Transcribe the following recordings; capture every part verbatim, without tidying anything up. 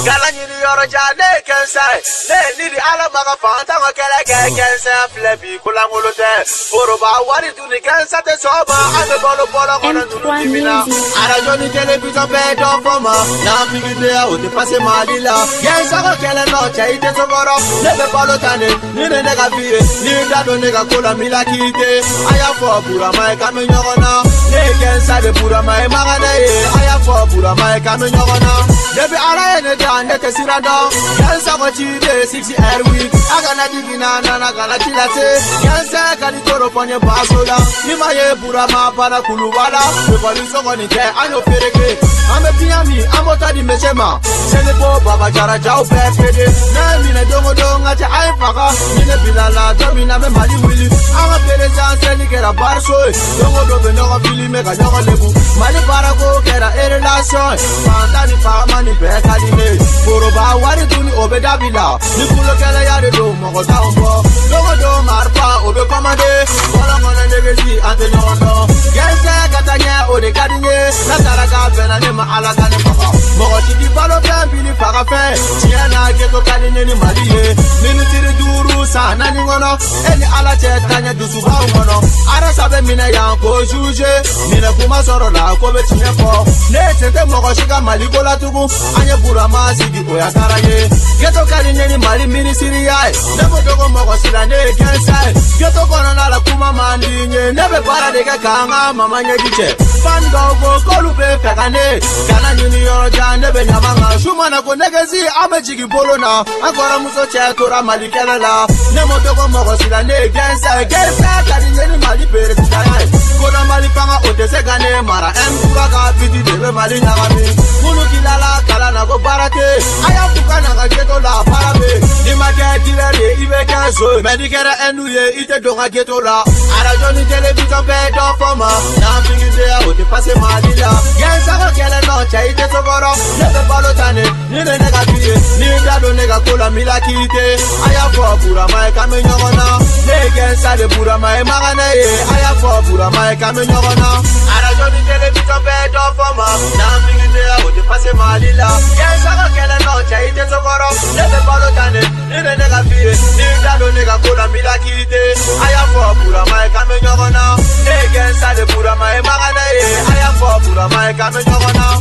Galanyini Yoroja, they can say, they need the Alabama Fanta, can say, Flappy, Kulangolote, Oroba, what is doing against the sober, and the Bolo Polo on the Divina. I don't need television bed off from her. Now, big there with the Passy Malila. Yes, I can not take it tomorrow. Never follow Tane, neither nega be, neither nega Cola Milakite. I have for Purama coming on now. They can say the Purama Magane. I have for Purama coming on now. They be all in the down, let us sit down. Yes, I want you there, sixty air week. I gonna dig in and I gonna chill at it. Yes, I can go upon your basola. Nimaye Purama Panakuluwala. The police are on it, I know Fereke. I'm a Piami, I'm out of the Meshema. Senepo, Baba Jara Jau Pede. Namina Dongo Donga, I Faka. Mina Bilala, Domina, Mali Willy. I'm a Perejan, sending get a bar so. Dongo Dobe, no Billy, make a Dongo Lebu. Mali Parago, get a air last son. Pantani Famani, Becadine. Poroba, what is doing over Davila? Nicola Calaya, Mogo Downbo. Dongo Dom, Marpa, Obe Comade. Follow on a legacy, and the Nono. Yes, I got a year or the Cadine. Nataraga, Benanema, Alagane Papa. Mochi, the Palo Billy Parafe. Tiana, get to Cadine, Marie. Minute Duru, San, any Alache, Tanya, Dusuano. Arasabe, Mina Yanko, Juge. Mina Puma Sorola, Kobe Tinepo. Nete, Mogoshika, Maligola Tubu. Anya Burama, Sidi, Oyakaraye. Get to Cadine, Mali, Mini Syria. Never go Mogosila, can't say. Get to Corona, Kuma Mandi, never Paradeka Kanga, Mama Yediche. Fango, Kolube, Pekane. Kanani Yoroja, never Yamanga. Shumana Konegasi, Amajiki Bolona. Ancora Muso Chatora, Malikala. Nemo Togo Mogosila, can't say. Get that, Cadine, Mali Pere. Kona Malipanga, Otesegane, Mara, and Puraga, Piti, the Malina. Mulukilala, Kalana, go Barate. I have to Kanaka, Getola, Parabe. Imaka, Tilare, Ibeka, so Medicare, and we eat a donga Getola. Arajoni television bed off from her. Now, big there with the Passy Malila. Yes, I can not take it tomorrow. Never follow Tane, neither nega be, neither nega Cola Milakite. I have for Purama coming on now. They can say the Purama Magane. I have for Purama coming on now. Arajoni television bed off from her. Now, big there with the Passy Malila. Yes, I can not take it tomorrow. Never follow Tane, neither nega be, neither nega Cola Milakite. I have for Purama coming on now. They can say the Purama Magane. I have for Purama coming on now.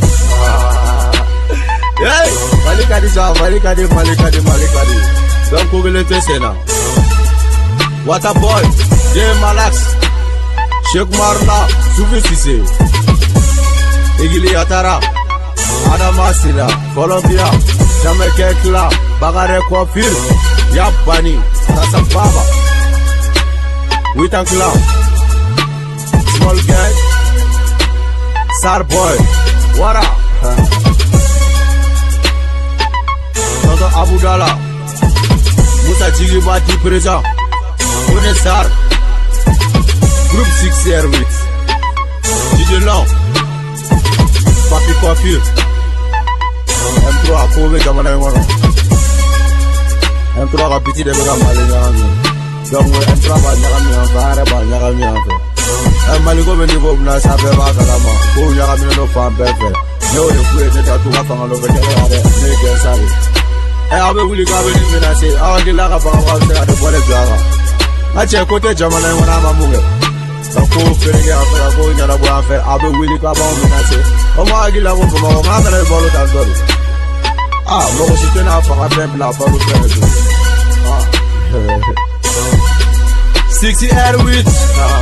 Hey, Malikadi, Malikadi, Malikadi, Malikadi. Don't Google it, Sena. What a boy, Jay Malax, Sheikh Marla, Sufi Sise, Igili Atara, Adamasila, Colombia, Jamaica Club, Bagare Kwafir, Yapani, Tasa Baba, Witan Club, Small Guy, Sar Boy, Wara, Toto Abudala, Musa Jigi Bati Preza, Unesar, Group six here with Didier Long, Papi Coiffure, M trois à Kobe Kamana Mono, M trois rapide de Bega Malingami, donc M trois va Nyagami en Vare, va Nyagami en fait. M Maligo Benigo Nasa Beba Kalama, Ko Nyagami no Fan Befe, no the Kuwait Tatu Hapang over there, Nigga Sari. I have a willy garbage in I say, I will like a power at the Bode Java. I check what the German when I'm a movie. The cool feeling after I go in the warfare, I will really go on when I say, oh my God, I want to go on the bullet and got it. Ah, no, she can have a temple for the sixty air with.